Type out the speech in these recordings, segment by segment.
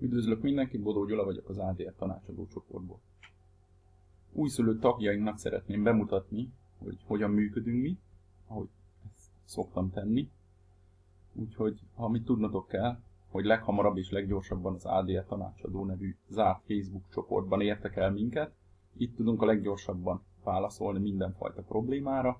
Üdvözlök mindenkit, Bodó Gyula vagyok az ADR tanácsadó csoportból. Újszülött tagjainknak szeretném bemutatni, hogy hogyan működünk mi, ahogy ezt szoktam tenni. Úgyhogy, ha mit tudnotok kell, hogy leghamarabb és leggyorsabban az ADR tanácsadó nevű zárt Facebook csoportban értek el minket. Itt tudunk a leggyorsabban válaszolni mindenfajta problémára,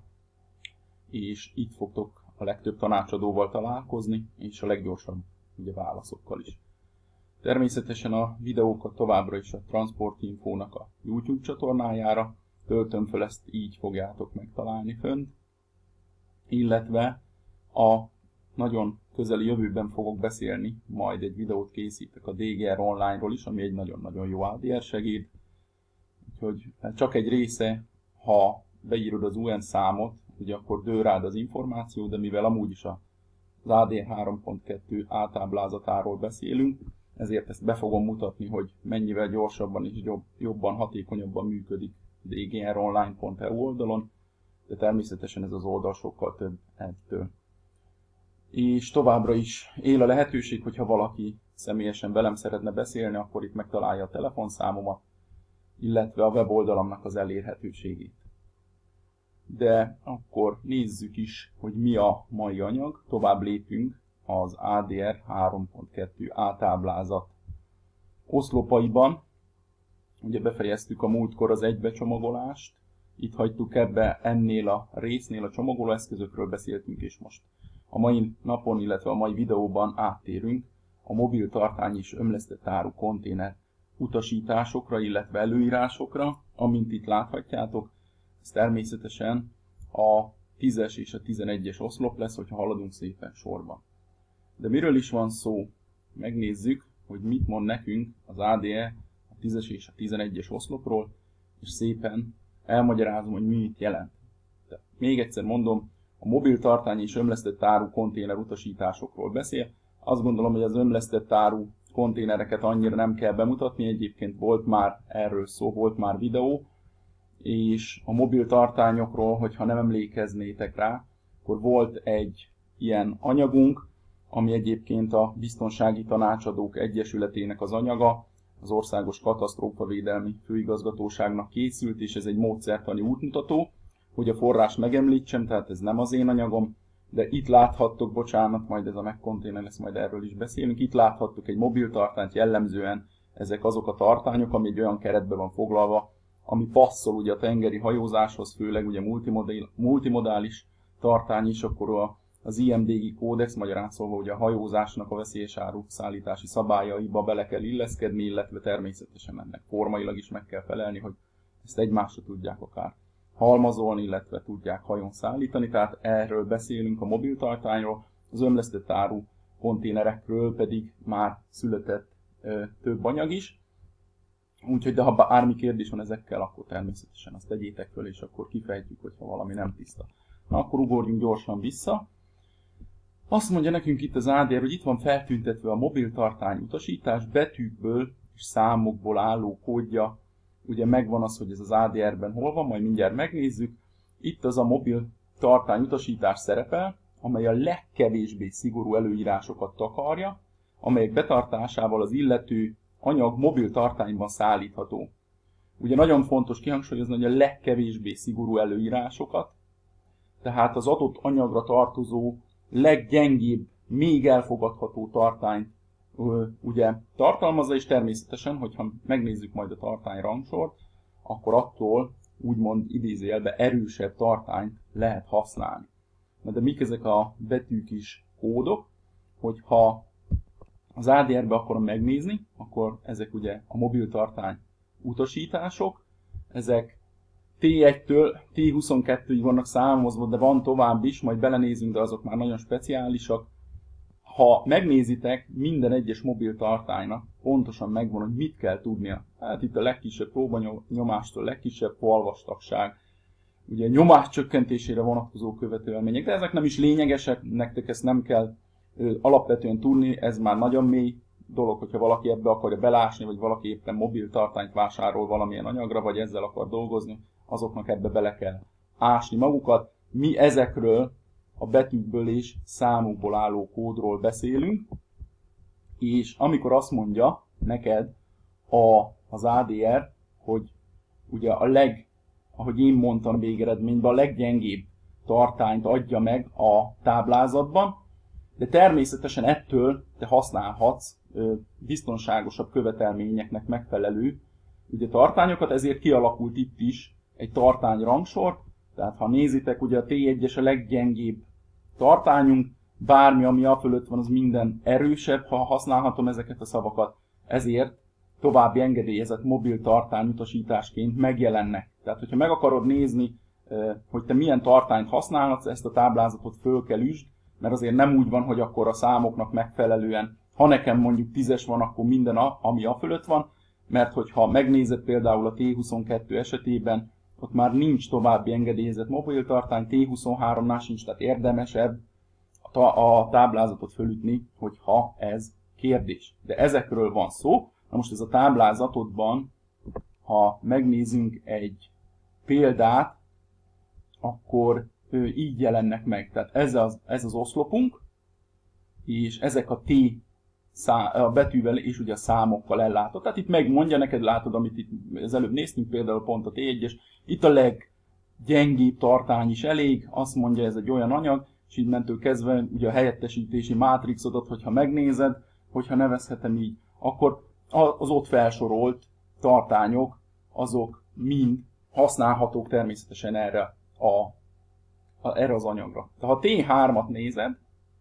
és itt fogtok a legtöbb tanácsadóval találkozni, és a leggyorsabb válaszokkal is. Természetesen a videókat továbbra is a Transportinfónak a YouTube csatornájára töltöm föl, ezt így fogjátok megtalálni fönt, illetve a nagyon közeli jövőben fogok beszélni, majd egy videót készítek a DGR Online-ról is, ami egy nagyon-nagyon jó ADR segéd. Úgyhogy csak egy része, ha beírod az UN számot, ugye akkor dől rád az információ, de mivel amúgy is az ADR 3.2 átáblázatáról beszélünk, ezért ezt be fogom mutatni, hogy mennyivel gyorsabban és jobban, hatékonyabban működik dgronline.eu oldalon, de természetesen ez az oldal sokkal több ettől. És továbbra is él a lehetőség, hogyha valaki személyesen velem szeretne beszélni, akkor itt megtalálja a telefonszámomat, illetve a weboldalamnak az elérhetőségét. De akkor nézzük is, hogy mi a mai anyag, tovább lépünk az ADR 3.2 átáblázat oszlopaiban. Ugye befejeztük a múltkor az egybecsomagolást, itt hagytuk ebbe, ennél a résznél a csomagolóeszközökről beszéltünk, és most a mai napon, illetve a mai videóban áttérünk a mobil tartály és ömlesztett áru konténer utasításokra, illetve előírásokra, amint itt láthatjátok. Ez természetesen a 10-es és a 11-es oszlop lesz, hogyha haladunk szépen sorban. De miről is van szó? Megnézzük, hogy mit mond nekünk az ADR a 10-es és a 11-es oszlopról, és szépen elmagyarázom, hogy mi itt jelent. De még egyszer mondom, a mobil tartály és ömlesztett áru konténer utasításokról beszél. Azt gondolom, hogy az ömlesztett áru konténereket annyira nem kell bemutatni, egyébként volt már erről szó, volt már videó, és a mobil tartányokról, hogyha nem emlékeznétek rá, akkor volt egy ilyen anyagunk, ami egyébként a Biztonsági Tanácsadók Egyesületének az anyaga, az Országos Katasztrófavédelmi Főigazgatóságnak készült, és ez egy módszertani útmutató, hogy a forrás megemlítsem, tehát ez nem az én anyagom, de itt láthattok, bocsánat, majd ez a megkonténer lesz, majd erről is beszélünk, itt láthattok egy mobiltartányt, jellemzően ezek azok a tartányok, ami egy olyan keretben van foglalva, ami passzol ugye a tengeri hajózáshoz, főleg ugye multimodális tartány is, akkor az IMDG kódex, magyarán szólva ugye a hajózásnak a veszélyes áru szállítási szabályaiba bele kell illeszkedni, illetve természetesen ennek formailag is meg kell felelni, hogy ezt egymásra tudják akár halmazolni, illetve tudják hajón szállítani, tehát erről beszélünk a mobiltartányról, az ömlesztett áru konténerekről pedig már született több anyag is. Úgyhogy, de ha bármi kérdés van ezekkel, akkor természetesen azt tegyétek föl, és akkor kifejtjük, hogyha valami nem tiszta. Na, akkor ugorjunk gyorsan vissza. Azt mondja nekünk itt az ADR, hogy itt van feltüntetve a mobiltartály utasítás, betűkből és számokból álló kódja. Ugye megvan az, hogy ez az ADR-ben hol van, majd mindjárt megnézzük. Itt az a mobiltartály utasítás szerepel, amely a legkevésbé szigorú előírásokat takarja, amelyek betartásával az illető anyag mobil tartányban szállítható. Ugye nagyon fontos kihangsúlyozni, hogy a legkevésbé szigorú előírásokat, tehát az adott anyagra tartozó leggyengébb, még elfogadható tartályt ugye tartalmazza, és természetesen, hogyha megnézzük majd a tartály rangsort, akkor attól úgymond idézőjelben erősebb tartályt lehet használni. De mik ezek a betűk is kódok, hogyha az ADR-be akarom megnézni, akkor ezek ugye a mobiltartály utasítások, ezek T1-től T22-ig vannak számozva, de van tovább is, majd belenézünk, de azok már nagyon speciálisak. Ha megnézitek, minden egyes mobiltartálynak pontosan megvan, hogy mit kell tudnia. Hát itt a legkisebb próbanyomástól, legkisebb falvastagság, ugye nyomás csökkentésére vonatkozó követelmények, de ezek nem is lényegesek, nektek ezt nem kell alapvetően tudni, ez már nagyon mély dolog, hogyha valaki ebbe akarja belásni, vagy valaki éppen mobiltartányt vásárol valamilyen anyagra, vagy ezzel akar dolgozni, azoknak ebbe bele kell ásni magukat. Mi ezekről a betűkből és számokból álló kódról beszélünk, és amikor azt mondja, neked az ADR, hogy ugye ahogy én mondtam végeredményben, a leggyengébb tartályt adja meg a táblázatban, de természetesen ettől te használhatsz biztonságosabb követelményeknek megfelelő ugye tartányokat, ezért kialakult itt is egy tartányrangsor, tehát ha nézitek, ugye a T1-es a leggyengébb tartányunk, bármi, ami a fölött van, az minden erősebb, ha használhatom ezeket a szavakat, ezért további engedélyezett mobil tartányutasításként megjelennek. Tehát, hogyha meg akarod nézni, hogy te milyen tartályt használhatsz, ezt a táblázatot föl kell üsd, mert azért nem úgy van, hogy akkor a számoknak megfelelően, ha nekem mondjuk 10-es van, akkor minden, ami a fölött van, mert hogyha megnézed például a T22 esetében, ott már nincs további engedélyezett mobiltartály, T23-nál sincs, tehát érdemesebb a táblázatot fölütni, hogyha ez kérdés. De ezekről van szó. Na most ez a táblázatodban, ha megnézünk egy példát, akkor így jelennek meg. Tehát ez az oszlopunk, és ezek a T a betűvel és ugye a számokkal ellátott. Tehát itt megmondja neked, látod, amit itt az előbb néztünk, például pont a T1-es, itt a leggyengébb tartány is elég, azt mondja, ez egy olyan anyag, és innentől kezdve ugye a helyettesítési mátrixodat, hogyha megnézed, hogyha nevezhetem így, akkor az ott felsorolt tartányok, azok mind használhatók természetesen erre az anyagra. De ha T3-at nézed,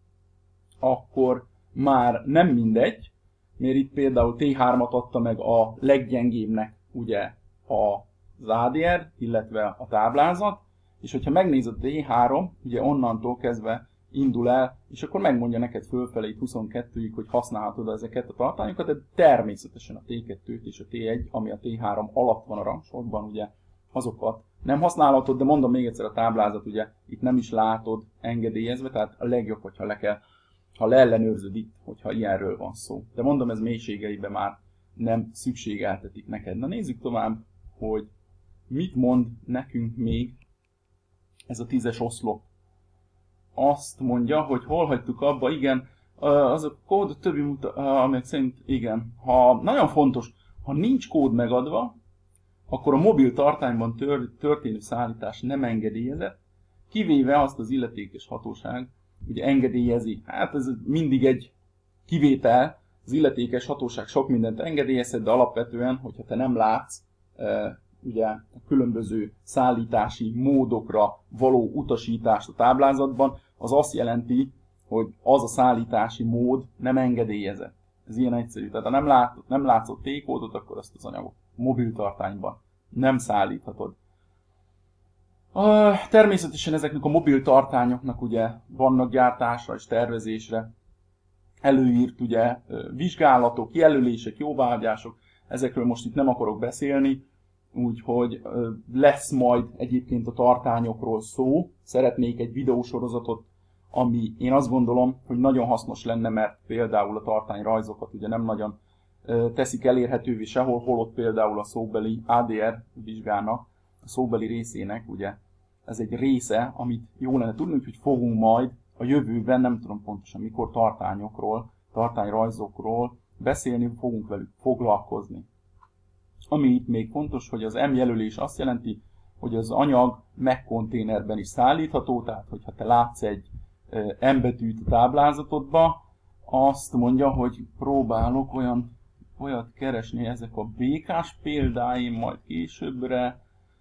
akkor már nem mindegy, mert itt például T3-at adta meg a leggyengébbnek ugye az ADR, illetve a táblázat, és hogyha megnézed a T3, ugye onnantól kezdve indul el, és akkor megmondja neked fölfelé 22-ig, hogy használhatod ezeket a tartányokat, de természetesen a T2-t és a T1, ami a T3 alatt van a rangsorban, ugye azokat nem használhatod, de mondom még egyszer, a táblázat ugye itt nem is látod engedélyezve, tehát a legjobb, hogyha ha leellenőrzöd itt, hogyha ilyenről van szó. De mondom, ez mélységeiben már nem szükségeltetik neked. Na nézzük tovább, hogy mit mond nekünk még ez a 10-es oszlop. Azt mondja, hogy hol hagytuk abba, igen, az a kód többi amelyek szerint igen. Nagyon fontos, ha nincs kód megadva, akkor a mobil tartányban történő szállítás nem engedélyezett, kivéve azt az illetékes hatóság, ugye engedélyezi. Hát ez mindig egy kivétel, az illetékes hatóság sok mindent engedélyezhet, de alapvetően, hogyha te nem látsz ugye a különböző szállítási módokra való utasítást a táblázatban, az azt jelenti, hogy az a szállítási mód nem engedélyezett. Ez ilyen egyszerű. Tehát ha nem látszott T-kódot, akkor azt az anyagot mobiltartányban nem szállíthatod. Természetesen ezeknek a mobil tartányoknak ugye vannak gyártásra és tervezésre előírt ugye vizsgálatok, jelölések, jóváhagyások, ezekről most itt nem akarok beszélni, úgyhogy lesz majd egyébként a tartányokról szó. Szeretnék egy videósorozatot, ami én azt gondolom, hogy nagyon hasznos lenne, mert például a tartányrajzokat ugye nem nagyon teszik elérhetővé sehol, holott például a szóbeli ADR vizsgának, a szóbeli részének, ugye ez egy része, amit jó lenne tudni, úgyhogy fogunk majd a jövőben, nem tudom pontosan mikor, tartányokról, tartányrajzokról beszélni, fogunk velük foglalkozni. Ami itt még fontos, hogy az M jelölés azt jelenti, hogy az anyag Mac konténerben is szállítható, tehát hogyha te látsz egy M betűt a táblázatodba, azt mondja, hogy próbálok olyat keresni, ezek a békás példáim majd későbbre,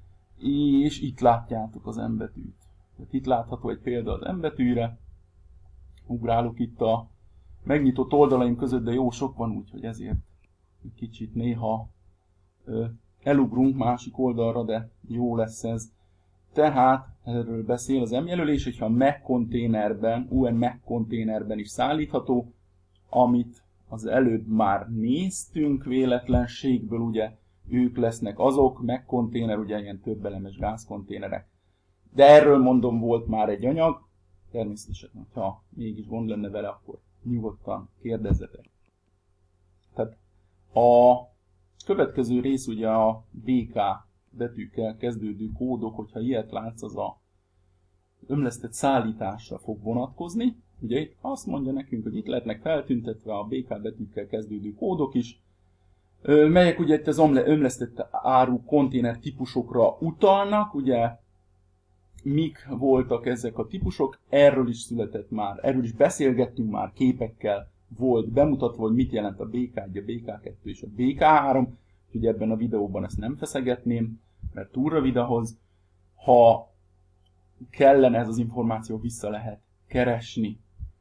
és itt látjátok az M betűt. Tehát itt látható egy példa az M betűre, ugrálok itt a megnyitott oldalaim között, de jó sok van, úgyhogy ezért kicsit néha elugrunk másik oldalra, de jó lesz ez. Tehát erről beszél az M jelölés, hogyha a Mac konténerben, UN Mac konténerben is szállítható, amit az előbb már néztünk véletlenségből, ugye ők lesznek azok, Mac konténer, ugye ilyen több elemes gázkonténerek. De erről mondom, volt már egy anyag, természetesen, ha mégis gond lenne vele, akkor nyugodtan kérdezzetek. Tehát a következő rész ugye a BK betűkkel kezdődő kódok, hogyha ilyet látsz, az a ömlesztett szállításra fog vonatkozni. Ugye itt azt mondja nekünk, hogy itt lehetnek feltüntetve a BK betűkkel kezdődő kódok is, melyek ugye itt az ömlesztett áru konténer típusokra utalnak, ugye mik voltak ezek a típusok, erről is született már, erről is beszélgettünk már, képekkel volt bemutatva, hogy mit jelent a BK1, a BK2 és a BK3, úgyhogy ebben a videóban ezt nem feszegetném, mert túl rövid ahhoz. Ha kellene ez az információ, vissza lehet keresni.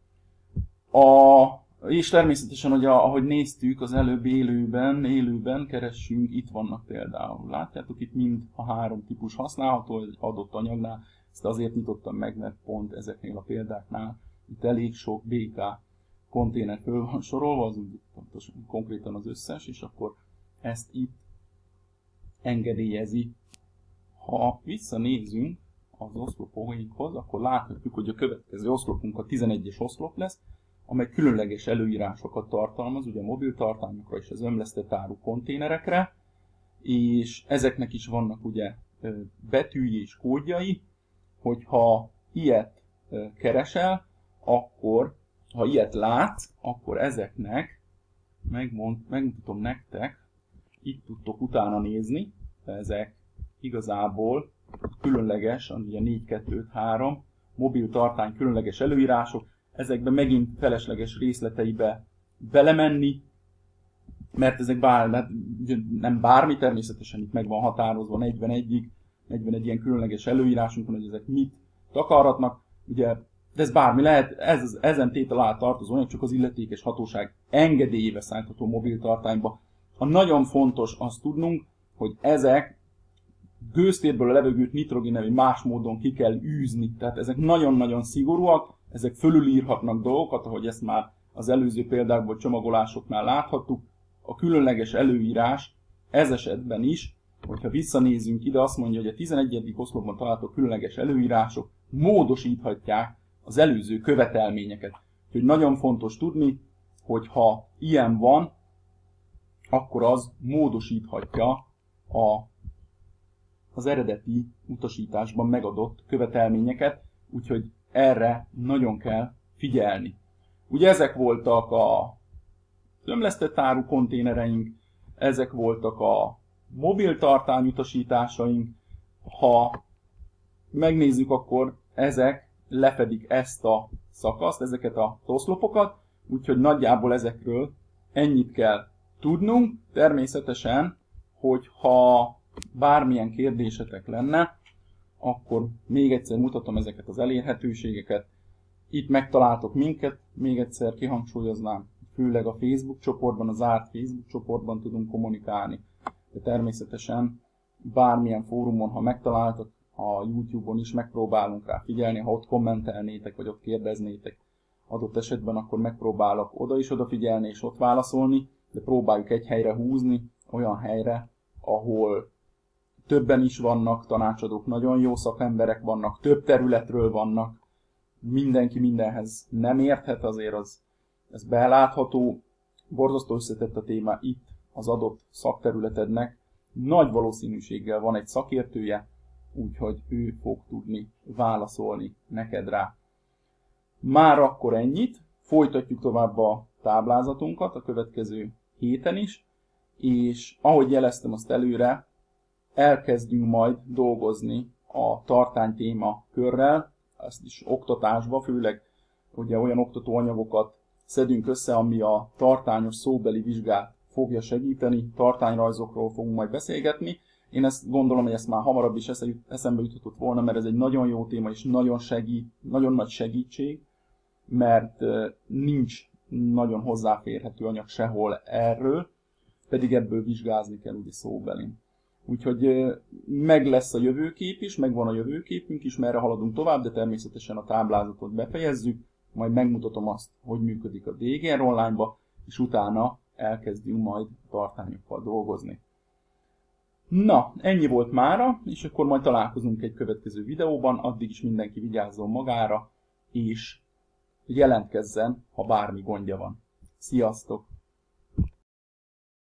És természetesen, hogy ahogy néztük az előbb élőben keressünk, itt vannak például. Látjátok, itt mind a 3 típus használható egy adott anyagnál. Ezt azért nyitottam meg, mert pont ezeknél a példáknál itt elég sok BK konténer föl van sorolva, az úgy pontosan, konkrétan az összes, és akkor ezt itt engedélyezi. Ha visszanézünk az oszlopainkhoz, akkor láthatjuk, hogy a következő oszlopunk a 11-es oszlop lesz, amely különleges előírásokat tartalmaz, ugye a mobil tartálmokra és az ömlesztett áru konténerekre, és ezeknek is vannak ugye betűi és kódjai, hogyha ilyet keresel, akkor, ha ilyet látsz, akkor ezeknek, megmutatom nektek, itt tudtok utána nézni, ezek igazából különleges, ugye 4-2-5-3, mobil tartály különleges előírások, ezekben megint felesleges részleteibe belemenni, mert ezek nem bármi, természetesen itt meg van határozva 41 ilyen különleges előírásunk van, hogy ezek mit takarhatnak, ugye, de ez bármi lehet, ezen tétel alá tartozó, csak az illetékes hatóság engedélyével szállítható mobiltartányba. A nagyon fontos azt tudnunk, hogy ezek gőztérből a levegőt nitrogénnel más módon ki kell űzni, tehát ezek nagyon-nagyon szigorúak, ezek fölülírhatnak dolgokat, ahogy ezt már az előző példákból, csomagolásoknál láthattuk. A különleges előírás ez esetben is, hogyha visszanézzünk ide, azt mondja, hogy a 11. oszlopban található különleges előírások módosíthatják az előző követelményeket. Úgyhogy nagyon fontos tudni, hogy ha ilyen van, akkor az módosíthatja az eredeti utasításban megadott követelményeket, úgyhogy erre nagyon kell figyelni. Ugye ezek voltak a ömlesztett áru konténereink, ezek voltak a mobil tartányutasításaink. Ha megnézzük, akkor ezek lefedik ezt a szakaszt, ezeket a oszlopokat, úgyhogy nagyjából ezekről ennyit kell tudnunk. Természetesen, hogyha bármilyen kérdésetek lenne, akkor még egyszer mutatom ezeket az elérhetőségeket. Itt megtaláltok minket, még egyszer kihangsúlyoznám, főleg a Facebook csoportban, az zárt Facebook csoportban tudunk kommunikálni. De természetesen bármilyen fórumon, ha megtaláltok, a YouTube-on is megpróbálunk rá figyelni, ha ott kommentelnétek, vagy ott kérdeznétek adott esetben, akkor megpróbálok oda is odafigyelni és ott válaszolni, de próbáljuk egy helyre húzni, olyan helyre, ahol többen is vannak tanácsadók, nagyon jó szakemberek vannak, több területről vannak, mindenki mindenhez nem érthet, azért ez belátható, borzasztó összetett a téma itt az adott szakterületednek, nagy valószínűséggel van egy szakértője, úgyhogy ő fog tudni válaszolni neked rá. Már akkor ennyit, folytatjuk tovább a táblázatunkat a következő héten is, és ahogy jeleztem azt előre, elkezdjünk majd dolgozni a tartály téma körrel, ezt is oktatásba, főleg ugye olyan oktatóanyagokat szedünk össze, ami a tartányos szóbeli vizsgát fogja segíteni, tartányrajzokról fogunk majd beszélgetni. Én ezt gondolom, hogy ezt már hamarabb is eszembe juthatott volna, mert ez egy nagyon jó téma, és nagyon nagy segítség, mert nincs nagyon hozzáférhető anyag sehol erről, pedig ebből vizsgázni kell ugye szóbelin. Úgyhogy meg lesz a jövőkép is, megvan a jövőképünk is, merre haladunk tovább, de természetesen a táblázatot befejezzük, majd megmutatom azt, hogy működik a DGR online-ba, és utána elkezdünk majd tartányokkal dolgozni. Na, ennyi volt mára, és akkor majd találkozunk egy következő videóban, addig is mindenki vigyázzon magára, és jelentkezzen, ha bármi gondja van. Sziasztok!